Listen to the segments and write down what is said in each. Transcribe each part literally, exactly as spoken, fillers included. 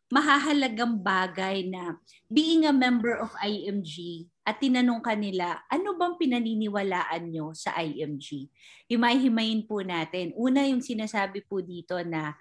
mahahalagang bagay na being a member of I M G at tinanong kanila, ano bang pinaniniwalaan nyo sa I M G? Himay-himayin po natin. Una yung sinasabi po dito na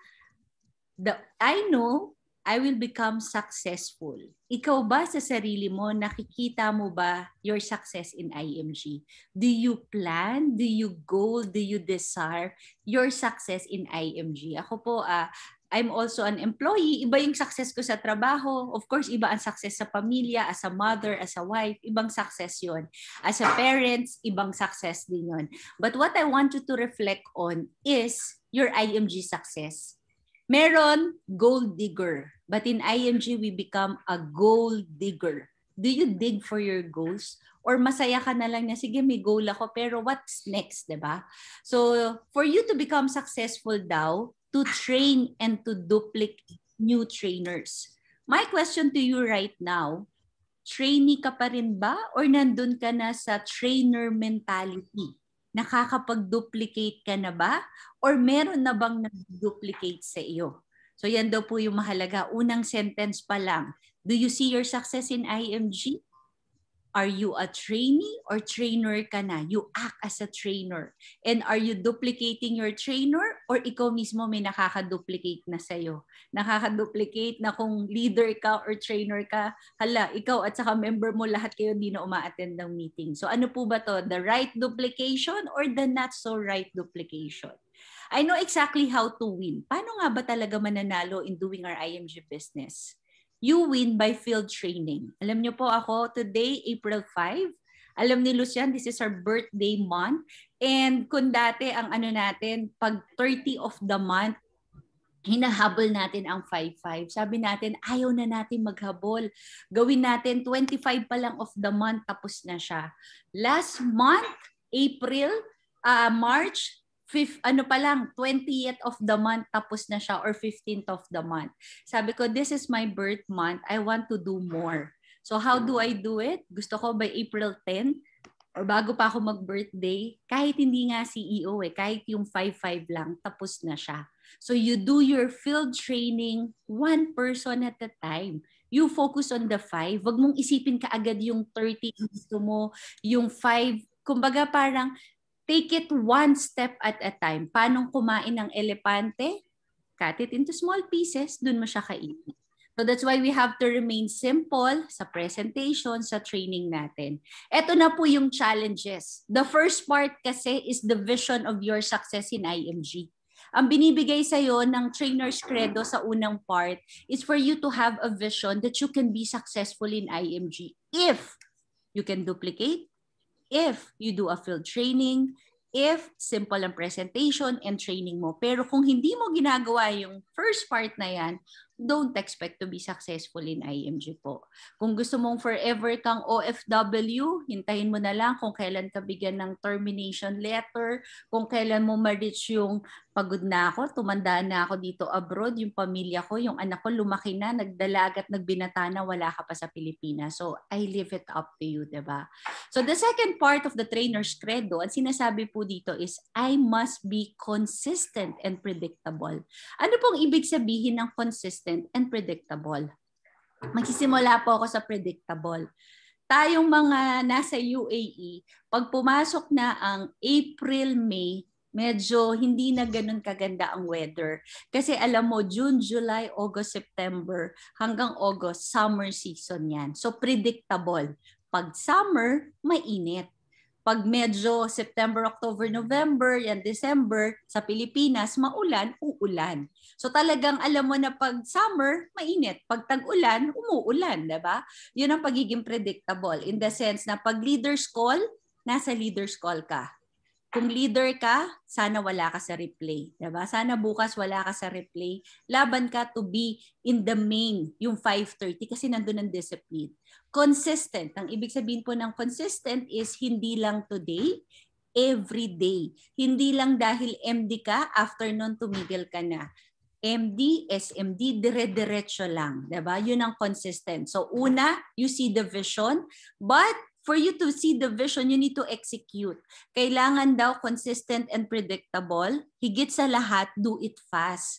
the, I know I will become successful. Ikaw ba sa sarili mo, nakikita mo ba your success in I M G? Do you plan? Do you goal? Do you desire your success in I M G? Ako po, uh, I'm also an employee. Iba yung success ko sa trabaho. Of course, iba ang success sa pamilya, as a mother, as a wife. Ibang success yon. As a parents, ibang success din yon. But what I want you to reflect on is your I M G success. Meron gold digger. But in I M G, we become a gold digger. Do you dig for your goals? Or masaya ka na lang na, sige, may goal ako, pero what's next, diba? So, for you to become successful daw, to train and to duplicate new trainers. My question to you right now, trainee ka pa rin ba? Or nandun ka na sa trainer mentality? Nakakapag-duplicate ka na ba? Or meron na bang nag-duplicate sa iyo? So yan daw po yung mahalaga. Unang sentence pa lang. Do you see your success in I M G? Are you a trainee or trainer ka na? You act as a trainer. And are you duplicating your trainer or ikaw mismo may nakaka-duplicate na sa'yo? Nakaka-duplicate na kung leader ka or trainer ka, hala, ikaw at saka member mo lahat kayo di na uma-attend ng meeting. So ano po ba to? The right duplication or the not so right duplication? I know exactly how to win. Paano nga ba talaga mananalo in doing our I M G business? You win by field training. Alam niyo po ako, today, April fifth, alam ni Lucian, this is our birthday month. And kung dati ang ano natin, pag thirty of the month, hinahabol natin ang five five. Sabi natin, ayaw na natin maghabol. Gawin natin twenty-five pa lang of the month, tapos na siya. Last month, April, uh, March, Fifth, ano pa lang, twentieth of the month tapos na siya or fifteenth of the month. Sabi ko, this is my birth month. I want to do more. So how do I do it? Gusto ko by April tenth or bago pa ako mag-birthday, kahit hindi nga C E O eh, kahit yung five five lang, tapos na siya. So you do your field training one person at a time. You focus on the five. Wag mong isipin kaagad yung thirty gusto mo, yung five. Kumbaga parang take it one step at a time. Paano kumain ng elepante? Cut it into small pieces, dun mo siya kainin. So that's why we have to remain simple sa presentation, sa training natin. Ito na po yung challenges. The first part kasi is the vision of your success in I M G. Ang binibigay sa'yo ng trainer's credo sa unang part is for you to have a vision that you can be successful in I M G. If you can duplicate, if you do a field training, if simple ang presentation and training mo. Pero kung hindi mo ginagawa yung first part na yan, don't expect to be successful in I M G po. Kung gusto mong forever kang O F W, hintayin mo na lang kung kailan ka bigyan ng termination letter, kung kailan mo ma-reach yung pagod na ako, tumanda na ako dito abroad, yung pamilya ko, yung anak ko lumaki na, nagdalagat, nagbinata na, wala ka pa sa Pilipinas. So, I leave it up to you, diba? So, the second part of the trainer's credo, ang sinasabi po dito is, I must be consistent and predictable. Ano pong ibig sabihin ng consistent and predictable? Magsisimula po ako sa predictable. Tayong mga nasa U A E, pag pumasok na ang April, May, medyo hindi na ganun kaganda ang weather. Kasi alam mo, June, July, August, September, hanggang August, summer season yan. So predictable. Pag summer, mainit. Pag medyo September, October, November, yan December, sa Pilipinas, maulan, uulan. So talagang alam mo na pag summer, mainit. Pag tag-ulan, umuulan, diba? Yun ang pagiging predictable. In the sense na pag leader's call, nasa leader's call ka. Kung leader ka, sana wala ka sa replay. Diba? Sana bukas wala ka sa replay. Laban ka to be in the main, yung five thirty, kasi nandun ang discipline. Consistent. Ang ibig sabihin po ng consistent is hindi lang today, every day. Hindi lang dahil M D ka, after nun tumigil ka na. M D, S M D, dire-diretso lang. Diba? Yun ang consistent. So una, you see the vision, but for you to see the vision, you need to execute. Kailangan daw consistent and predictable. Higit sa lahat, do it fast.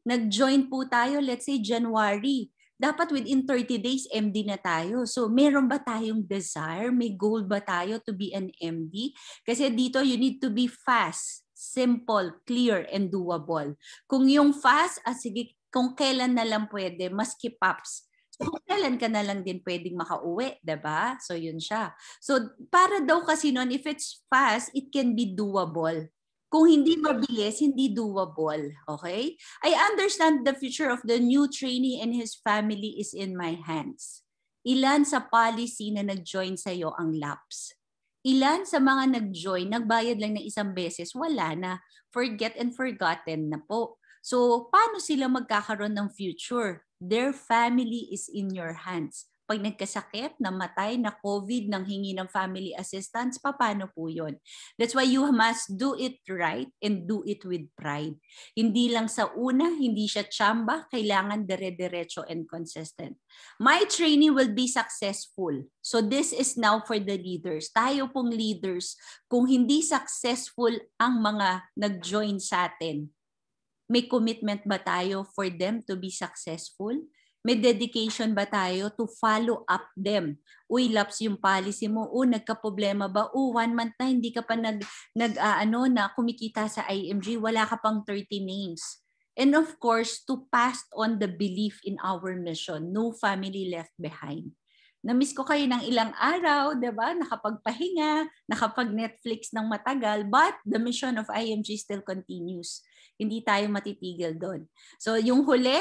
Nag-join po tayo, let's say January. Dapat within thirty days, M D na tayo. So meron ba tayong desire? May goal ba tayo to be an M D? Kasi dito, you need to be fast, simple, clear, and doable. Kung yung fast, ah, sige, kung kailan na lang pwede, maski pops. So kung kailan ka na lang din pwedeng makauwi, diba? So yun siya. So para daw kasi nun, if it's fast, it can be doable. Kung hindi mabilis, hindi doable. Okay? I understand the future of the new trainee and his family is in my hands. Ilan sa policy na nag-join sa iyo ang lapse? Ilan sa mga nag-join, nagbayad lang ng isang beses, wala na. Forget and forgotten na po. So, paano sila magkakaroon ng future? Their family is in your hands. Pag nagkasakit, namatay, na COVID, nang hingi ng family assistance, paano po yun? That's why you must do it right and do it with pride. Hindi lang sa una, hindi siya tsamba, kailangan dire-diretso and consistent. My trainee will be successful. So this is now for the leaders. Tayo pong leaders, kung hindi successful ang mga nag-join sa atin, may commitment ba tayo for them to be successful? May dedication ba tayo to follow up them? Uy, lapse yung policy mo. O, nagka-problema ba? O, one month na hindi ka pa nag, nag uh, ano, na kumikita sa I M G, wala ka pang thirty names. And of course, to pass on the belief in our mission. No family left behind. Na-miss ko kayo ng ilang araw, diba? Nakapagpahinga, nakapag-Netflix ng matagal, but the mission of I M G still continues. Hindi tayo matitigil doon. So yung huli,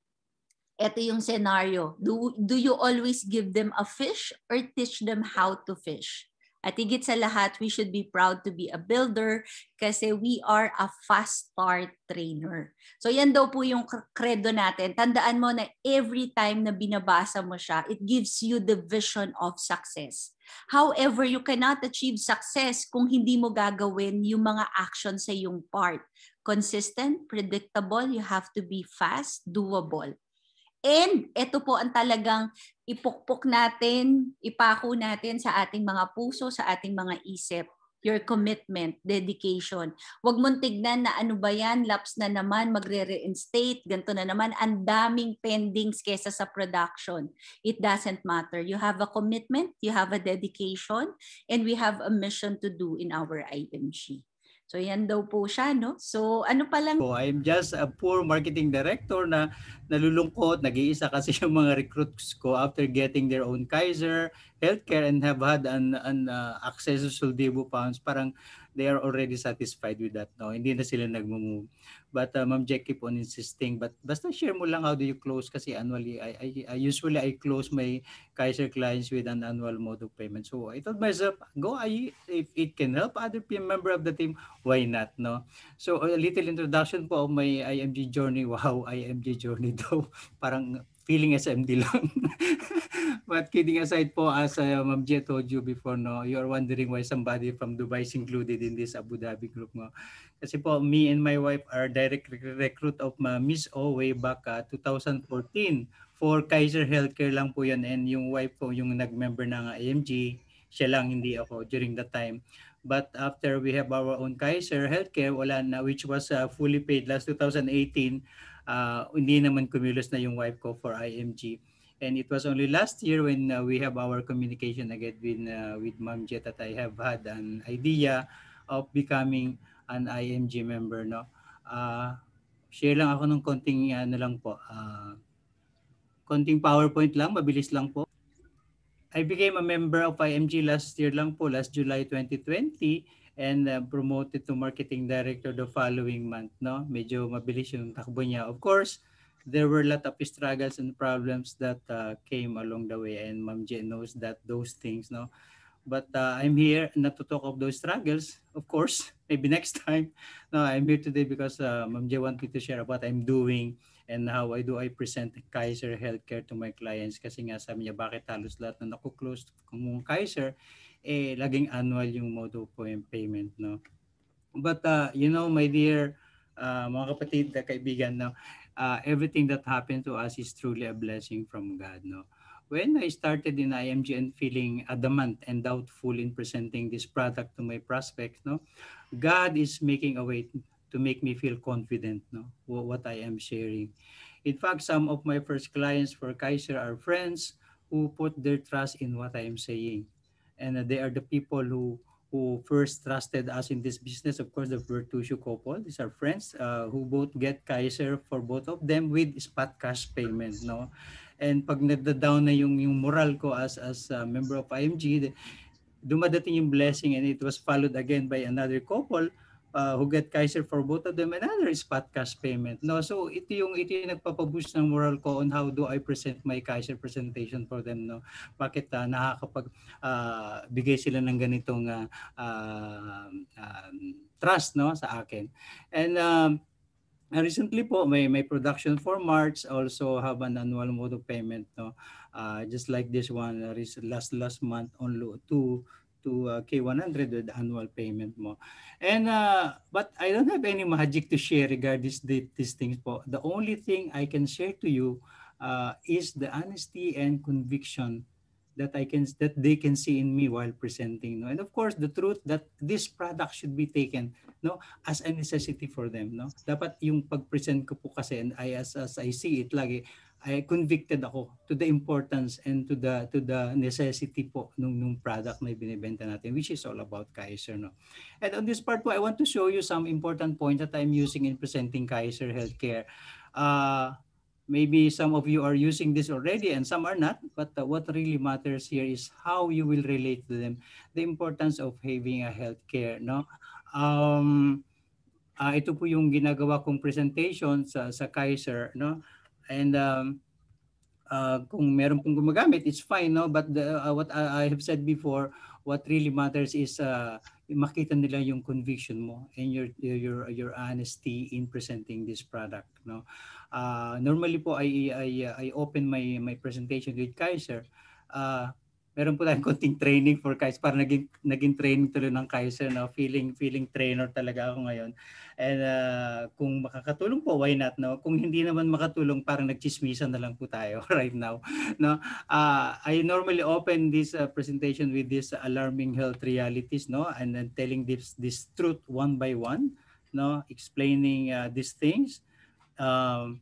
ito yung scenario. Do, do you always give them a fish or teach them how to fish? At higit sa lahat, we should be proud to be a builder kasi we are a fast start trainer. So yan daw po yung credo natin. Tandaan mo na every time na binabasa mo siya, it gives you the vision of success. However, you cannot achieve success kung hindi mo gagawin yung mga actions sa yung part. Consistent, predictable, you have to be fast, doable. And ito po ang talagang ipukpok natin, ipako natin sa ating mga puso, sa ating mga isip. Your commitment, dedication. Huwag mong tignan na ano ba yan, lapse na naman, magre-reinstate, ganito na naman, ang daming pendings kesa sa production. It doesn't matter. You have a commitment, you have a dedication, and we have a mission to do in our I M G. So yan daw po siya, no? So ano pa lang? So, I'm just a poor marketing director na nalulungkot, nag-iisa kasi yung mga recruits ko after getting their own Kaiser Healthcare and have had an, an uh, access to Soldivo pounds. Parang they are already satisfied with that. No? Hindi na sila nag-move. But uh, Ma'am Jack keep on insisting. But basta share mo lang how do you close kasi annually, I, I, I usually I close my Kaiser clients with an annual mode of payment. So I told myself, go, I, if it can help other member of the team, why not, no? So a little introduction po of my I M G journey. Wow, I M G journey daw. Parang feeling S M D lang. But kidding aside po, as uh, Ma'am Jia told you before, no, you are wondering why somebody from Dubai is included in this Abu Dhabi group, no? Kasi po, me and my wife are direct recruit of uh, Miss O way back uh, two thousand fourteen. For Kaiser Healthcare lang po yan. And yung wife po, yung nag-member ng I M G, siya lang, hindi ako during that time. But after we have our own Kaiser Healthcare, wala na, which was uh, fully paid last two thousand eighteen, uh, hindi naman cumulus na yung wife ko for I M G. And it was only last year when uh, we have our communication again with, uh, with Ma'am Jet that I have had an idea of becoming an I M G member. No? Uh, share lang ako ng konting, ano lang po, uh, konting PowerPoint lang, mabilis lang po. I became a member of I M G last year lang po, last July twenty twenty, and uh, promoted to marketing director the following month. No, medyo mabilis yung takbo niya. Of course, there were a lot of struggles and problems that uh, came along the way, and Ma'am Jen knows that those things. No, but uh, I'm here not to talk of those struggles. Of course, maybe next time. No, I'm here today because uh, Ma'am Jen want me to share what I'm doing and how I do I present Kaiser Healthcare to my clients. Kasi nga sabi niya, bakit halos lahat na naku-close kung Kaiser, eh, laging annual yung mode of payment, no? But, uh, you know, my dear uh, mga kapatid na kaibigan, no, uh, everything that happened to us is truly a blessing from God, no? When I started in I M G and feeling adamant and doubtful in presenting this product to my prospects, no, God is making a way to make me feel confident, no, what I am sharing. In fact, some of my first clients for Kaiser are friends who put their trust in what I am saying. And uh, they are the people who who first trusted us in this business. Of course, the Bertuccio couple, these are friends uh, who both get Kaiser for both of them with spot cash payment, no? And pag nagda-down na yung, yung moral ko as, as a member of I M G, dumadating yung blessing, and it was followed again by another couple uh, who get Kaiser for both of them, another spot cash payment. No, so ito yung ito yung nagpapaboost ng moral ko on how do I present my Kaiser presentation for them. No, bakit uh, nakakapag uh, bigay sila ng ganitong uh, uh, um, trust, no, sa akin. And um, recently po, may may production for March also have an annual mode of payment, no. Uh, just like this one, uh, last last month on to to uh, K one hundred with annual payment mo. And uh, but I don't have any magic to share regarding this, these things po. The only thing I can share to you uh, is the honesty and conviction that I can that they can see in me while presenting, no. And of course the truth that this product should be taken, no, as a necessity for them, no. Dapat yung pag-present ko po kasi, and I as, as I see it lagi, I convicted ako to the importance and to the to the necessity po nung nung product na binebenta natin, which is all about Kaiser, no. And on this part po, I want to show you some important points that I'm using in presenting Kaiser Healthcare. Uh, maybe some of you are using this already and some are not, but uh, what really matters here is how you will relate to them, the importance of having a healthcare, no. Um, uh, ito po yung ginagawa kong presentation sa sa Kaiser, no. And um, uh, kung meron pong gumagamit, it's fine, no. But the, uh, what I, I have said before, what really matters is uh, makita nila yung conviction mo and your your your honesty in presenting this product, no. Uh, normally po I I I open my my presentation with Kaiser. Uh, meron po tayong konting training for Kaiser, para naging naging training tuloy ng Kaiser, no. Feeling feeling trainer talaga ako ngayon. And uh, kung makakatulong po, why not, no? Kung hindi naman makatulong, parang nagchismisan na lang po tayo right now, no. Uh, I normally open this uh, presentation with this alarming health realities, no, and then telling this this truth one by one, no, explaining uh, these things. Um,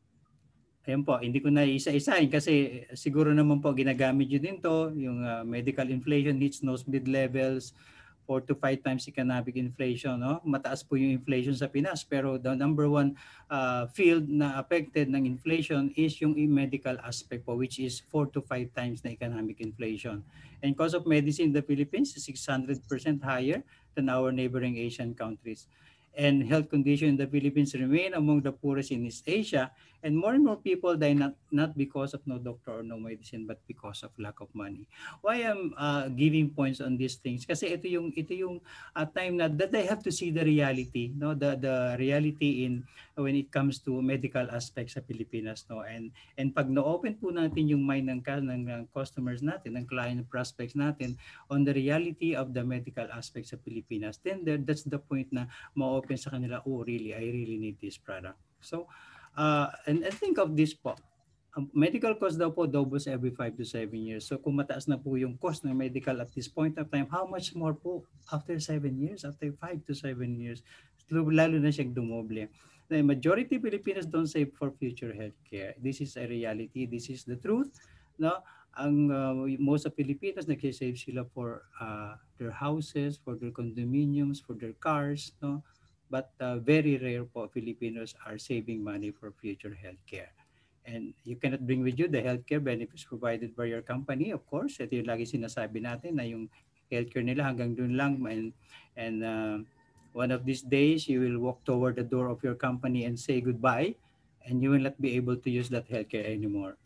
Ayan po, hindi ko na isa-isahin kasi siguro naman po ginagamit nyo din to, yung uh, medical inflation hits nosebleed levels, four to five times economic inflation, no? Mataas po yung inflation sa Pinas, pero the number one uh, field na affected ng inflation is yung medical aspect po, which is four to five times na economic inflation. And cost of medicine in the Philippines is six hundred percent higher than our neighboring Asian countries. And health condition in the Philippines remain among the poorest in East Asia, and more and more people die not, not because of no doctor or no medicine, but because of lack of money. Why I'm uh, giving points on these things? Kasi ito yung ito yung uh, time na that they have to see the reality, no, the the reality in when it comes to medical aspects sa Pilipinas, no. And and pag na-open po natin yung mind ng, ng, ng customers natin, ng client prospects natin on the reality of the medical aspects sa Pilipinas, then there, that's the point na ma-open sa kanila, oh really, I really need this product. So, uh, and, and think of this po, um, medical cost daw po doubles every five to seven years. So kung mataas na po yung cost ng medical at this point of time, how much more po after seven years, after five to seven years, lalo na siyang dumoble. The majority Filipinos don't save for future healthcare. This is a reality. This is the truth. No, ang uh, most of Filipinos nag-save sila for uh, their houses, for their condominiums, for their cars, no. But uh, very rare po Filipinos are saving money for future healthcare. And you cannot bring with you the healthcare benefits provided by your company, of course. Ito yung lagi sinasabi natin na yung healthcare nila hanggang dun lang, and and uh, one of these days you will walk toward the door of your company and say goodbye, and you will not be able to use that healthcare anymore.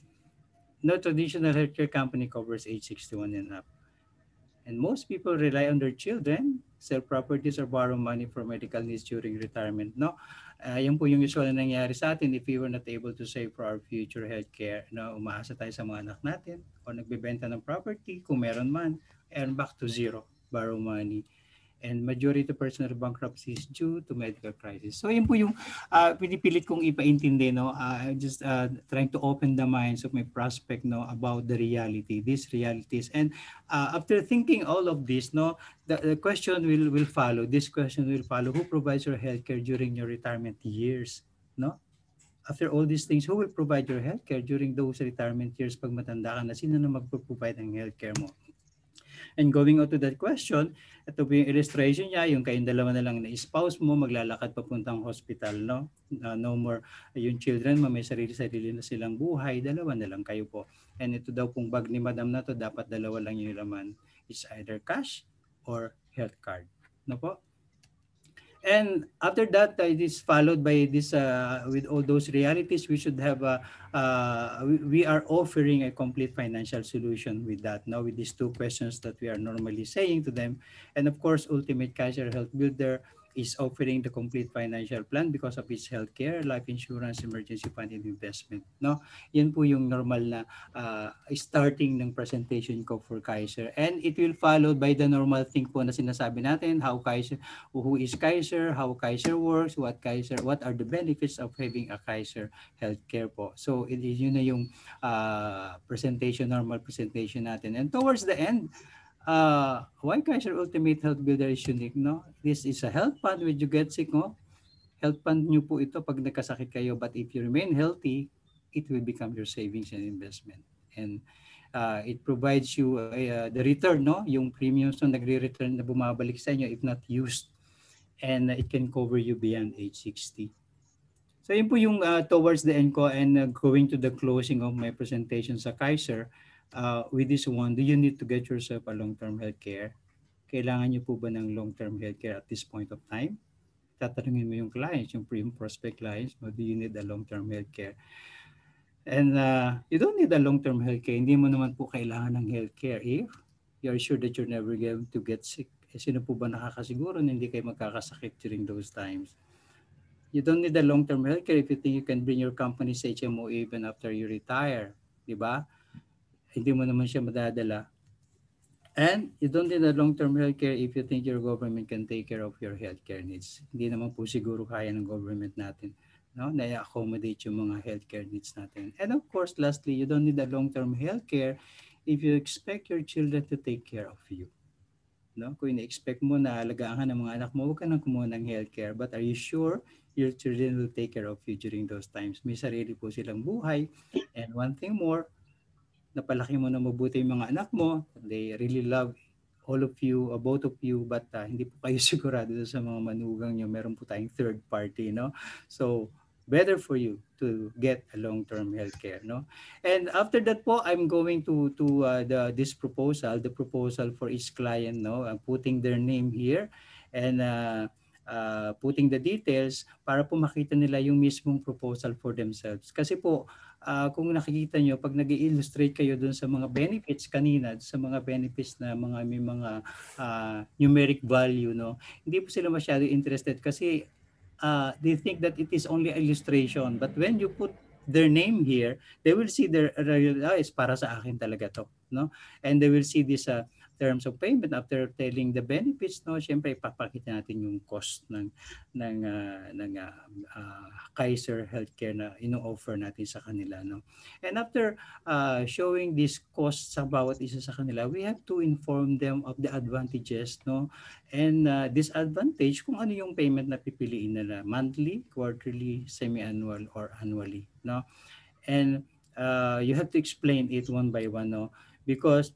No traditional healthcare company covers age sixty-one and up. And most people rely on their children, sell properties, or borrow money for medical needs during retirement. No, uh, yan po yung usual na nangyayari sa atin if we were not able to save for our future healthcare. No, umaasa tayo sa mga anak natin o nagbebenta ng property, kung meron man, earn back to zero, borrow money. And majority of personal bankruptcy is due to medical crisis. So yun po yung uh, pinipilit kong ipaintindi, no? Uh, just uh, trying to open the minds of my prospect, no, about the reality, these realities. And uh, after thinking all of this, no, the, the question will will follow. This question will follow: who provides your healthcare during your retirement years, no? After all these things, who will provide your healthcare during those retirement years pag matanda ka na? Sino na magpo-provide ng healthcare mo? And going on to that question, ito po yung illustration niya, yung kayong dalawa na lang na spouse mo, maglalakad papuntang hospital, no? Uh, no more, yung children mo, may sarili-sarili na silang buhay, dalawa na lang kayo po. And ito daw pong bag ni madam na to, dapat dalawa lang yung laman. It's either cash or health card. No po? And after that, uh, it is followed by this, uh, with all those realities, we should have, a, uh, we, we are offering a complete financial solution with that, now with these two questions that we are normally saying to them. And of course, Ultimate Kaiser Health Builder is offering the complete financial plan because of its healthcare, life insurance, emergency fund, and investment. No, yan po yung normal na uh, starting ng presentation ko for Kaiser. And it will follow by the normal thing po na sinasabi natin, how Kaiser, who is Kaiser, how Kaiser works, what Kaiser, what are the benefits of having a Kaiser healthcare po. So it is yun na yung uh, presentation, normal presentation natin. And towards the end, uh, why Kaiser Ultimate Health Builder is unique, no? This is a health fund when you get sick, no? Health fund nyo po ito pag nagkasakit kayo, but if you remain healthy, it will become your savings and investment. And uh, it provides you uh, the return, no? Yung premiums na nagre-return na bumabalik sa inyo if not used. And uh, it can cover you beyond age sixty. So yun po yung uh, towards the end ko, and uh, going to the closing of my presentation sa Kaiser. Uh, with this one, do you need to get yourself a long-term healthcare? Kailangan niyo po ba ng long-term healthcare at this point of time? Tatanungin mo yung clients, yung pre- prospect clients mo, do you need a long-term healthcare? And uh, you don't need a long-term healthcare. Hindi mo naman po kailangan ng healthcare if you're sure that you're never going to get sick. Eh, sino po ba nakakasiguro na hindi kayo magkakasakit during those times? You don't need a long-term healthcare if you think you can bring your company's H M O even after you retire. Diba? Hindi mo naman siya madadala. And you don't need a long-term healthcare if you think your government can take care of your healthcare needs. Hindi naman po siguro kaya ng government natin, no, na i-accommodate yung mga healthcare needs natin. And of course, lastly, you don't need a long-term healthcare if you expect your children to take care of you. No? Kung ina-expect mo na alagaan ka ng mga anak mo, huwag ka nang kumuha ng healthcare. But are you sure your children will take care of you during those times? May sarili po silang buhay. And one thing more, napalaki mo na mabuti yung mga anak mo. They really love all of you, uh, both of you, but uh, hindi po kayo sigurado sa mga manugang nyo. Meron po tayong third party, no? So, better for you to get a long-term healthcare, no? And after that po, I'm going to to uh, the this proposal, the proposal for each client, no? I'm putting their name here and uh, uh, putting the details para po makita nila yung mismong proposal for themselves. Kasi po, uh, kung nakikita nyo, pag nag-illustrate kayo dun sa mga benefits kanina, sa mga benefits na mga may mga uh, numeric value, no? Hindi po sila masyado interested kasi uh, they think that it is only illustration. But when you put their name here, they will see their uh, is para sa akin talaga to, no? And they will see this uh, terms of payment after telling the benefits, no? Syempre ipapakita natin yung cost ng ng uh, ng uh, uh, Kaiser Healthcare na ino-offer natin sa kanila, no? And after uh, showing this cost sa bawat isa sa kanila, we have to inform them of the advantages, no? And uh, disadvantage kung ano yung payment na pipiliin nila, monthly, quarterly, semi-annual, or annually, no? And uh, you have to explain it one by one, no? Because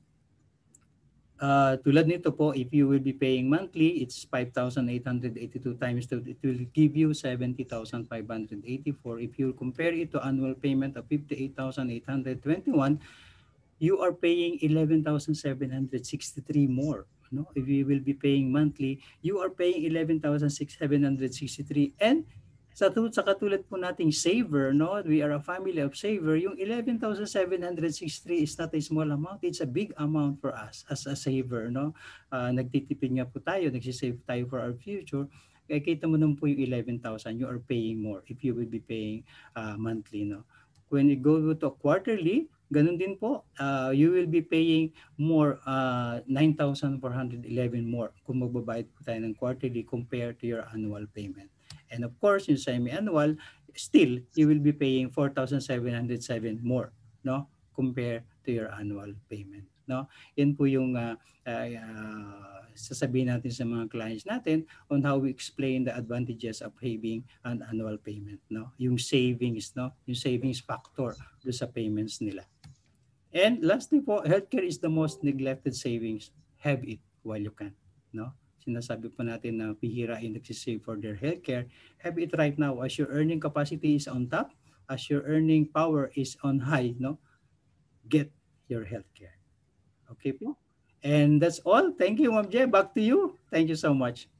uh, tulad nito po, if you will be paying monthly, it's five thousand eight hundred eighty-two times two, it will give you seventy thousand five hundred eighty-four. If you compare it to annual payment of fifty-eight thousand eight hundred twenty-one, you are paying eleven thousand seven hundred sixty-three more. No? If you will be paying monthly, you are paying eleven thousand seven hundred sixty-three. And sa, sa katulad po nating saver, no? We are a family of saver, yung eleven thousand seven hundred sixty-three is not a small amount, it's a big amount for us as a saver, no? Uh, nagtitipid nga po tayo, nagsisave tayo for our future. Kaya kita mo naman po yung eleven thousand, you are paying more if you will be paying uh, monthly, no? When you go to quarterly, ganun din po, uh, you will be paying more, uh, nine thousand four hundred eleven more kung magbabayad po tayo ng quarterly compared to your annual payment. And of course, yung semi-annual, still, you will be paying four thousand seven hundred seven more, no? Compared to your annual payment, no? Yan po yung uh, uh, uh, sasabihin natin sa mga clients natin on how we explain the advantages of having an annual payment, no? Yung savings, no? Yung savings factor do sa payments nila. And lastly po, healthcare is the most neglected savings. Have it while you can, no? Sinasabi po natin na bihira ay nagsisave for their healthcare. Have it right now as your earning capacity is on top, as your earning power is on high, no? Get your healthcare. Okay po? And that's all. Thank you, Ma'am Jay. Back to you. Thank you so much.